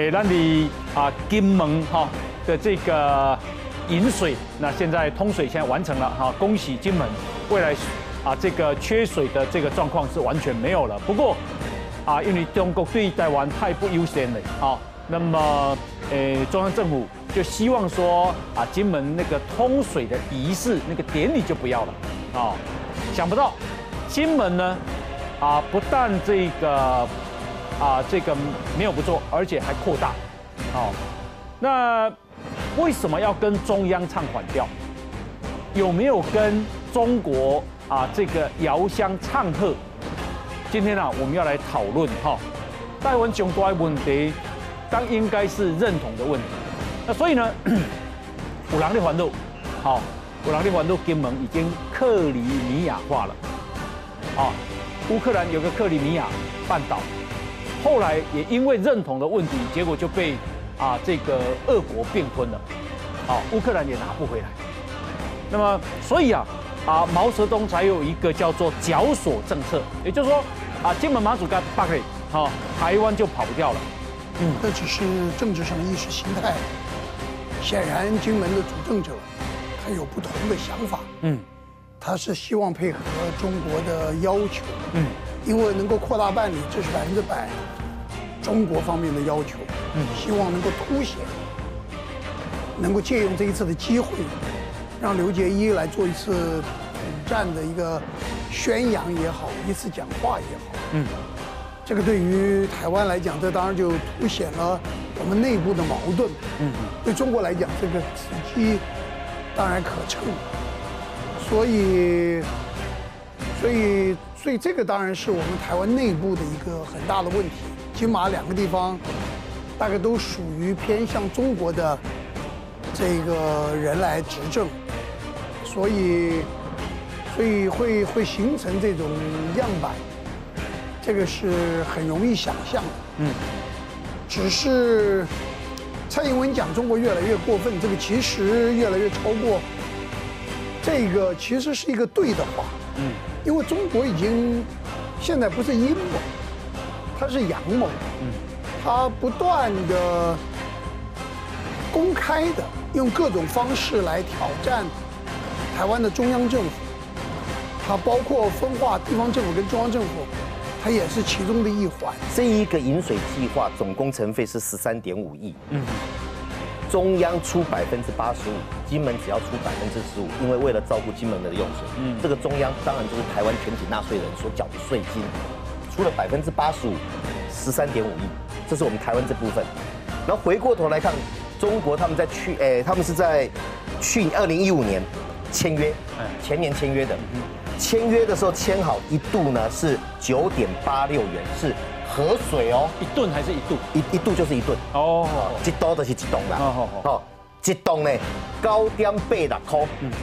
咱的金门的这个引水，那现在通水现在完成了哈，恭喜金门，未来这个缺水的这个状况是完全没有了。不过因为中国对台湾太不优先了那么中央政府就希望说金门那个通水的仪式那个典礼就不要了想不到金门呢不但这个没有不做，而且还扩大那为什么要跟中央唱反调？有没有跟中国这个遥相唱和？今天我们要来讨论台湾最大的问题，当应该是认同的问题。那所以呢，有人在烦恼，有人在烦恼金门已经克里米亚化了，乌克兰有个克里米亚半岛，后来也因为认同的问题，结果就被这个俄国并吞了，乌克兰也拿不回来。那么所以毛泽东才有一个叫做绞索政策，也就是说金门马祖跟巴克台湾就跑不掉了。 这只是政治上意识形态。显然，金门的主政者他有不同的想法。他是希望配合中国的要求。因为能够扩大办理，这是100%中国方面的要求。希望能够凸显，能够借用这一次的机会，让刘结一来做一次统战的一个宣扬也好，一次讲话也好。这个对于台湾来讲，这当然就凸显了我们内部的矛盾。对中国来讲，这个时机当然可乘。所以这个当然是我们台湾内部的一个很大的问题。金马2个地方大概都属于偏向中国的这个人来执政，所以会形成这种样板。这个是很容易想象的。只是蔡英文讲中国越来越过分，这个其实越来越超过。这个其实是一个对的话。因为中国已经现在不是阴谋，它是阳谋。它不断的公开的用各种方式来挑战台湾的中央政府，它包括分化地方政府跟中央政府。它也是其中的一环。 这一个引水计划总工程费是13.5亿，中央出85%，金门只要出15%，因为为了照顾金门的用水，这个中央当然就是台湾全体纳税人所缴的税金，出了85%，13.5亿，这是我们台湾这部分。然后回过头来看，中国他们是在2015年签约，前年签约的。签约的时候签好一度呢是9.86元，是河水哦， 一吨还是一度？ 一度就是一吨一度就是一吨啦。一吨呢9.86块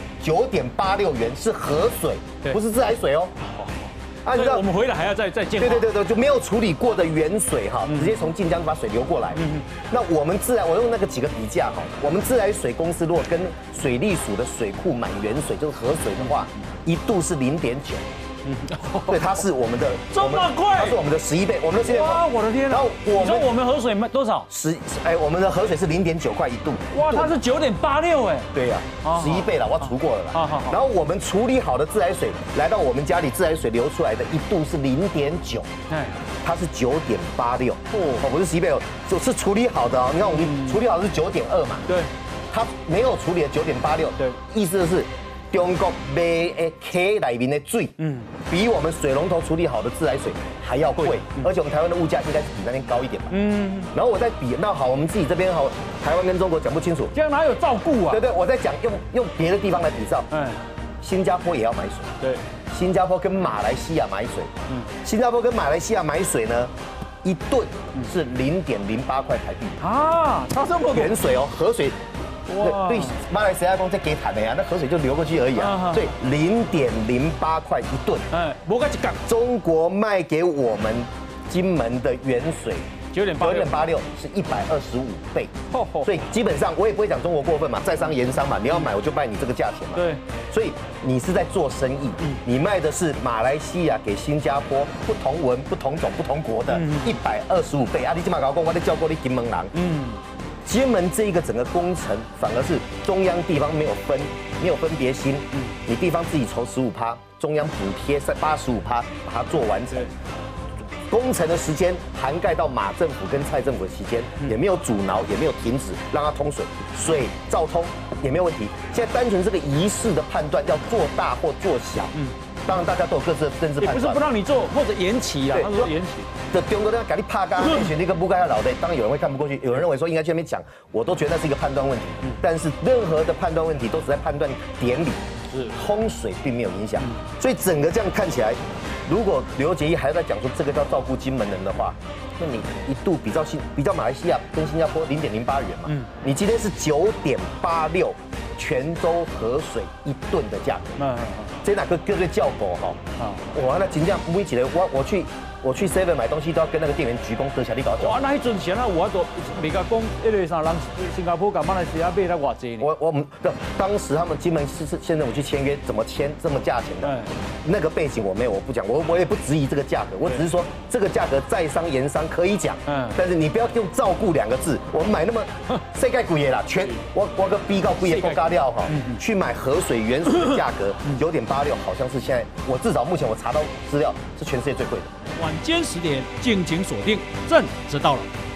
，9.86元是河水，不是自来水哦。 所以我们回来还要再建。 对，就没有处理过的原水直接从晋江把水流过来。那我们我用那个几个比价我们自来水公司如果跟水利署的水库买原水，就是河水的话，一度是0.9。对，它是我们的这么贵， 它是我们的11倍，我们的11倍。 哇，我的天！然后你说我们河水卖多少我们的河水是0.9块一度。 哇，它是9.86 对呀，11倍了，我除过了啦。然后我们处理好的自来水来到我们家里，自来水流出来的一度是0.9，它是9.86。不是11倍哦，是处理好的哦。你看我们处理好的是9.2嘛， 对， 它没有处理的9.86，对，意思是。中国卖的溪里面的水，比我们水龙头处理好的自来水还要贵，而且我们台湾的物价应该是比那边高一点嘛。然后我再比，那好，我们自己这边台湾跟中国讲不清楚， 这样哪有照顾啊？ 对，我在讲用别的地方来比照。新加坡也要买水，对，新加坡跟马来西亚买水，新加坡跟马来西亚买水呢，一吨是0.08块台币差这么多。 原水哦，河水。对马来西亚公在给谈的呀，那河水就流过去而已啊，所以0.08块一吨。 没个一港。 中国卖给我们金门的原水 9.86是125倍，所以基本上我也不会讲中国过分嘛，在商言商嘛，你要买我就卖你这个价钱嘛。 对， 所以你是在做生意，你卖的是马来西亚给新加坡不同文、不同种、不同国的125倍啊！你今嘛搞过，我得叫过你金门人。金门这一个整个工程反而是中央地方没有分别心，你地方自己筹15%，中央补贴85%，把它做完成。工程的时间涵盖到马政府跟蔡政府的期间，也没有阻挠，也没有停止，让它通水，水照通也没有问题。现在单纯这个仪式的判断要做大或做小，当然大家都有各自的政治判断。 也不是不让你做，或者延期啊，他说延期。 的中国人给你怕干，选那个不该要老的，当然有人会看不过去，有人认为说应该去那边讲，我都觉得那是一个判断问题。但是任何的判断问题都只在判断典礼，通水并没有影响。所以整个这样看起来，如果刘结一还在讲说这个叫照顾金门人的话，那你一度比较马来西亚跟新加坡0.08元嘛，你今天是9.86泉州河水1吨的价格，这哪个叫做叫狗哈？哇，那真正每一个我去 Seven 买东西都要跟那个店员鞠躬，得起来你搞脚。 哇，那一阵钱啊，我都未甲讲，那个啥人新加坡、马来西亚买来偌济呢？ 我们当时他们金门县政府去签约，怎么签这么价钱的？那个背景我没有，我不讲，我也不质疑这个价格，我只是说这个价格在商言商可以讲，但是你不要用照顾2个字。我们买那么世界贵的啦，我个逼到贵的国家料哈，去买河水原水的价格9.86，好像是现在我至少目前我查到资料是全世界最贵的。 晚间10点，敬请锁定，朕知道了。